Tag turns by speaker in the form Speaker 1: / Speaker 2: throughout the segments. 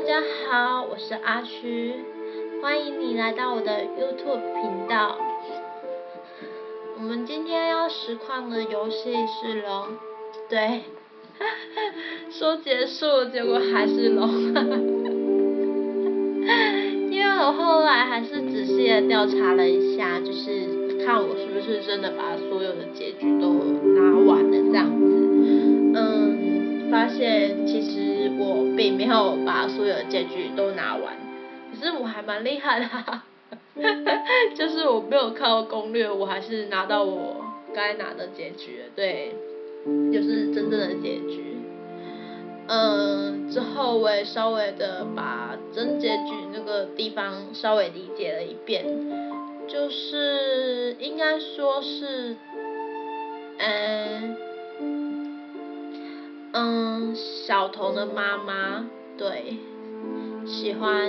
Speaker 1: 家好，我是阿虚，欢迎你来到我的 YouTube 频道。我们今天要实况的游戏是龙，对，说结束结果还是龙，因为我后来还是仔细的调查了一下，就是看我是不是真的把所有的结局都拿完了这样子。发现其实我并没有把所有的结局都拿完，可是我还蛮厉害的就是我没有靠攻略，我还是拿到我该拿的结局了，对，就是真正的结局。之后我也稍微的把真结局那个地方稍微理解了一遍，就是应该说是，小童的妈妈对，喜欢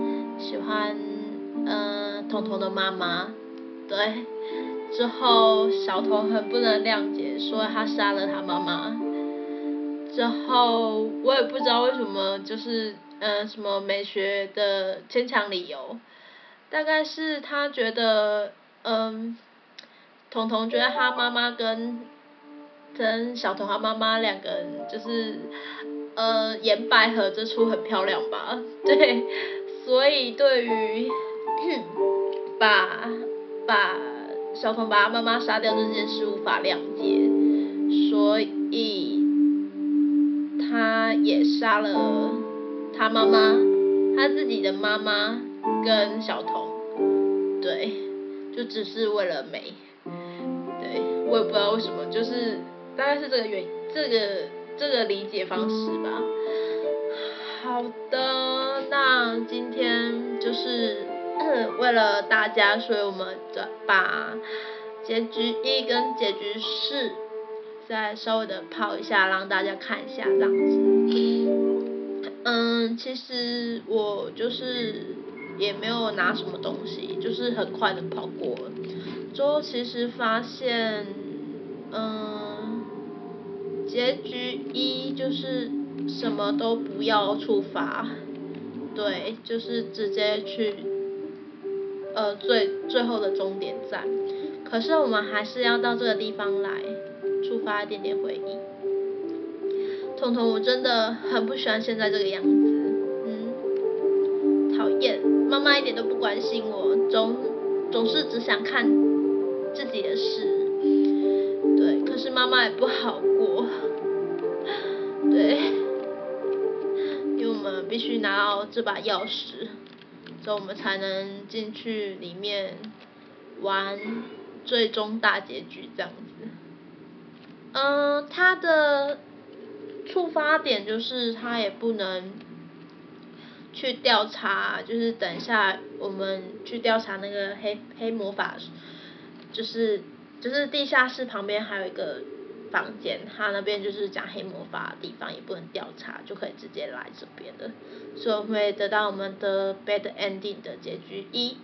Speaker 1: 童童的妈妈，对，之后小童很不能谅解，说他杀了他妈妈，之后我也不知道为什么，就是什么美学的牵强理由，大概是他觉得童童觉得他妈妈跟小童他妈妈两个人就是颜百合这出很漂亮吧，对，所以对于把小童把他妈妈杀掉这件事无法谅解，所以他也杀了他妈妈，他自己的妈妈跟小童，对，就只是为了美，对，我也不知道为什么，就是大概是这个理解方式吧。好的，那今天就是为了大家，所以我们把结局1跟结局4再稍微的跑一下，让大家看一下这样子。其实我就是也没有拿什么东西，就是很快的跑过了。之后其实发现，结局1就是什么都不要触发，对，就是直接去最后的终点站。可是我们还是要到这个地方来触发一点点回忆。童童，我真的很不喜欢现在这个样子，讨厌，妈妈一点都不关心我，总是只想看自己的事，对，可是妈妈也不好过，对，因为我们必须拿到这把钥匙，之后我们才能进去里面玩最终大结局这样子。它的触发点就是他也不能去调查，就是等一下我们去调查那个黑魔法，就是地下室旁边还有一个房间，他那边就是讲黑魔法的地方，也不能调查，就可以直接来这边的，所以我们会得到我们的 bad ending 的结局1。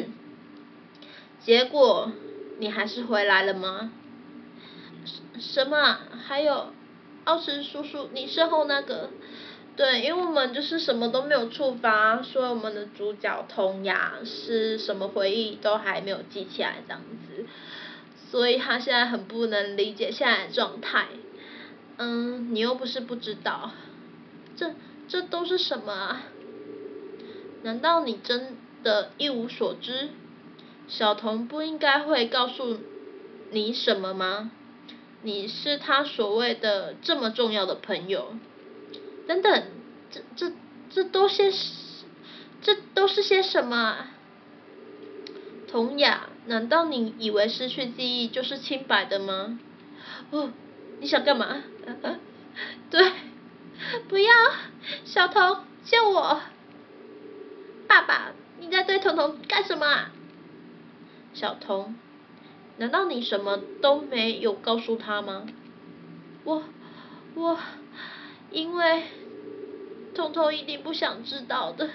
Speaker 1: 结果你还是回来了吗？什么？还有奥斯叔叔，你身后那个？对，因为我们就是什么都没有触发，所以我们的主角童雅是什么回忆都还没有记起来这样子，所以他现在很不能理解现在的状态。你又不是不知道，这都是什么啊？难道你真的一无所知？小童不应该会告诉你什么吗？你是他所谓的这么重要的朋友。等等，这都是些什么啊？童雅，难道你以为失去记忆就是清白的吗？你想干嘛？对，不要，小童，救我！爸爸，你在对童童干什么啊？小童，难道你什么都没有告诉他吗？我因为童童一定不想知道的。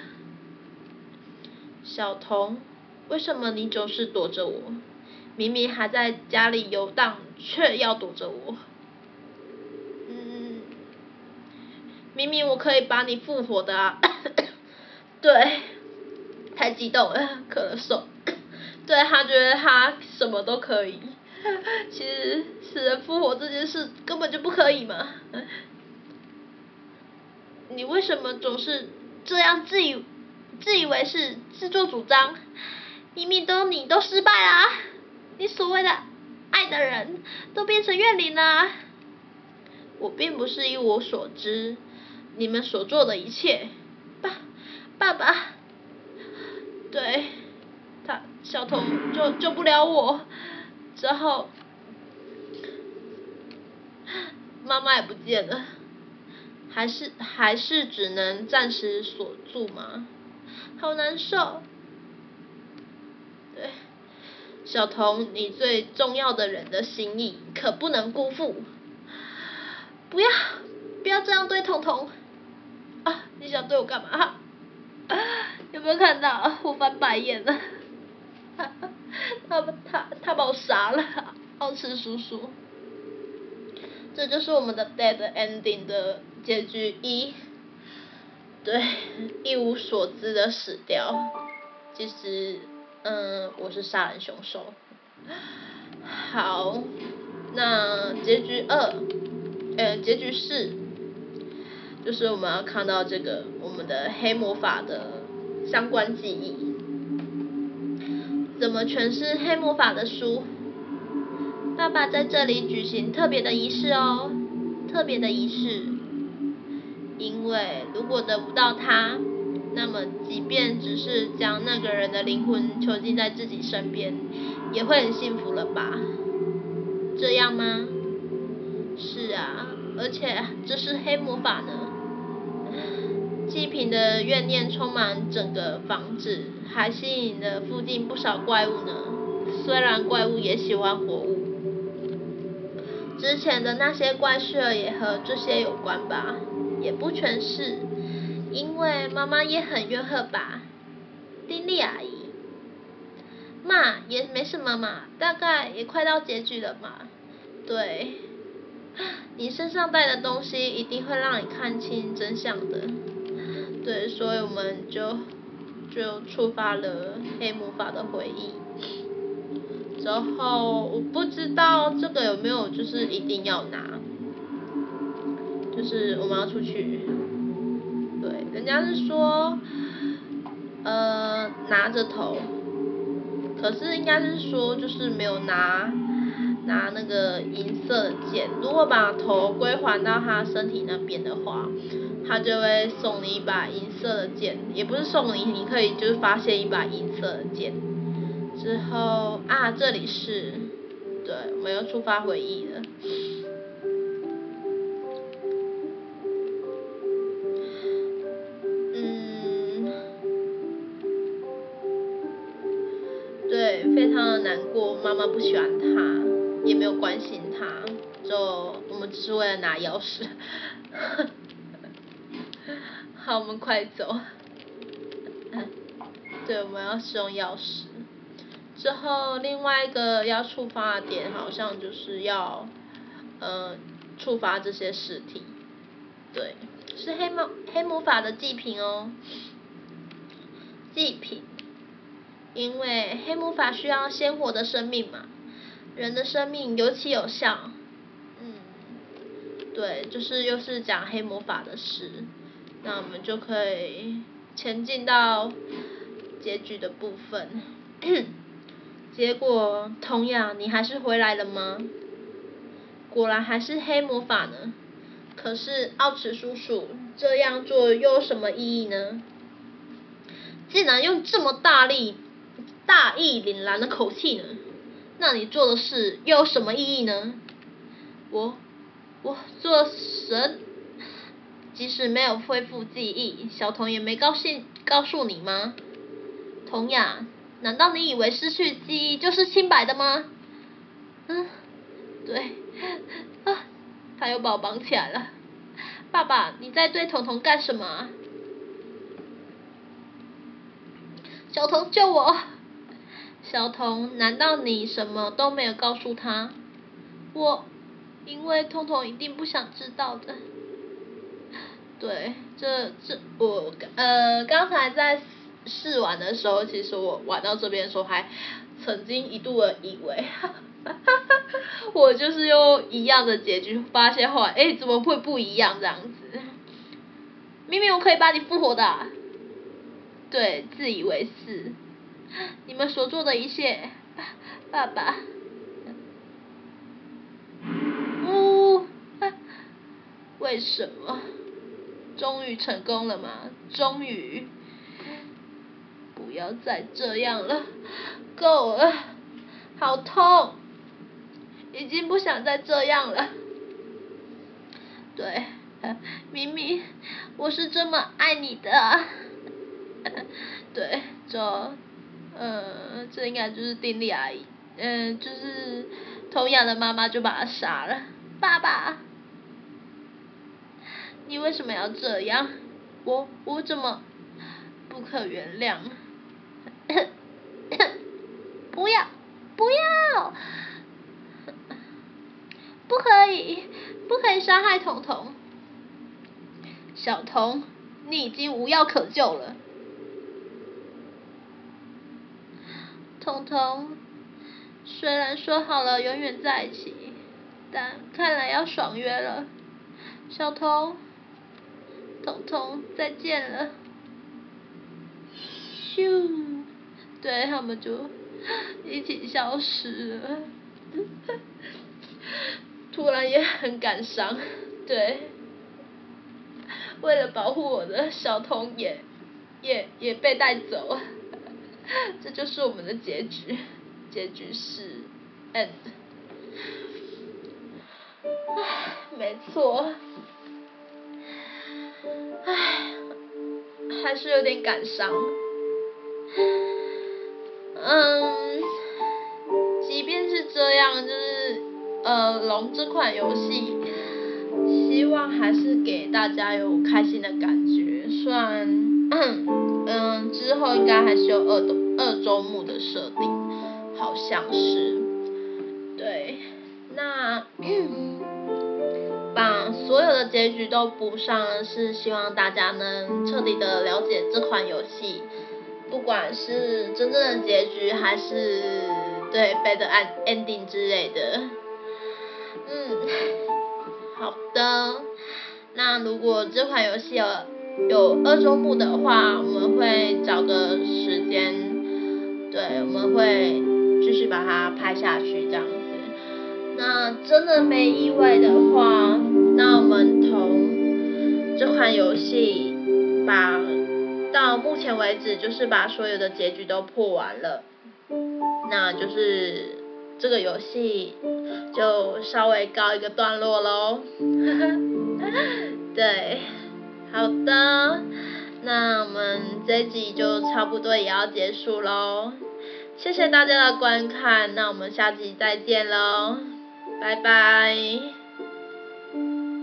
Speaker 1: 小童，为什么你总是躲着我？明明还在家里游荡，却要躲着我。明明我可以把你复活的啊！ 对，太激动了，咳嗽。对，他觉得他什么都可以，其实死人复活这件事根本就不可以嘛。你为什么总是这样自以为是、自作主张？明明你都失败啦，你所谓的爱的人都变成怨灵啦。我并不是一无所知，你们所做的一切，爸爸，对，小童救不了我，之后妈妈也不见了。还是只能暂时锁住吗？好难受。对，小童，你最重要的人的心意可不能辜负。不要这样对彤彤。啊，你想对我干嘛？有没有看到我翻白眼了？他把我杀了，奥茨叔叔。这就是我们的 dead ending 的结局一，对，一无所知的死掉。其实，我是杀人凶手。好，那结局二，结局四，就是我们要看到这个我们的黑魔法的相关记忆，怎么诠释黑魔法的书。爸爸在这里举行特别的仪式哦，特别的仪式，因为如果得不到它，那么即便只是将那个人的灵魂囚禁在自己身边，也会很幸福了吧？这样吗？是啊，而且这是黑魔法呢。祭品的怨念充满整个房子，还吸引了附近不少怪物呢。虽然怪物也喜欢活物。之前的那些怪事儿也和这些有关吧？也不全是，因为妈妈也很怨恨吧？丁莉阿姨，嘛也没什么嘛，大概也快到结局了嘛。对，你身上带的东西一定会让你看清真相的。对，所以我们就触发了黑魔法的回忆。之后我不知道这个有没有就是一定要拿，就是我们要出去，对，人家是说拿着头，可是应该是说就是没有拿那个银色的剑，如果把头归还到他身体那边的话，他就会送你一把银色的剑，也不是送你，你可以就是发现一把银色的剑。之后这里是，对，我们又触发回忆了。对，非常的难过，妈妈不喜欢他，也没有关心他，我们只是为了拿钥匙。好，我们快走。对，我们要使用钥匙。之后另外一个要触发的点好像就是要触发这些实体，对，是黑魔法的祭品哦，祭品，因为黑魔法需要鲜活的生命嘛，人的生命有起有效，对，就是又是讲黑魔法的事，那我们就可以前进到结局的部分。结果，童雅，你还是回来了吗？果然还是黑魔法呢。可是奥茨叔叔这样做又有什么意义呢？竟然用这么大义凛然的口气呢？那你做的事又有什么意义呢？我做神，即使没有恢复记忆，小童也没告诉你吗？童雅。难道你以为失去记忆就是清白的吗？对，他又把我绑起来了。爸爸，你在对彤彤干什么？小童救我！小童，难道你什么都没有告诉他？因为彤彤一定不想知道的。 对，我刚才在试玩的时候，其实我玩到这边的时候还曾经一度的以为，我就是用一样的结局，发现后来怎么会不一样这样子？明明我可以把你复活的对，自以为是，你们所做的一切，爸爸，为什么？终于成功了吗？终于，不要再这样了，够了，好痛，已经不想再这样了。对，明明我是这么爱你的，对，这应该就是丁莉阿姨，就是童养的妈妈就把他杀了。爸爸，你为什么要这样？我怎么不可原谅？不要，不要，不可以，不可以伤害彤彤。小彤，你已经无药可救了。彤彤，虽然说好了永远在一起，但看来要爽约了。小彤，彤彤，再见了。咻，对，他们就一起消失了。突然也很感伤，对。为了保护我的小童也被带走了，这就是我们的结局，结局是 end。没错，还是有点感伤。即便是这样，就是龙这款游戏，希望还是给大家有开心的感觉。虽然之后应该还是有二周目的设定，好像是。对，那把所有的结局都补上，是希望大家能彻底的了解这款游戏，不管是真正的结局还是对 bad ending 之类的。好的，那如果这款游戏有二周目的话，我们会找个时间，对，我们会继续把它拍下去这样子。那真的没意外的话，那我们从这款游戏到目前为止就是把所有的结局都破完了，那就是这个游戏就稍微告一个段落咯。对，好的，那我们这一集就差不多也要结束咯，谢谢大家的观看，那我们下集再见咯，拜拜。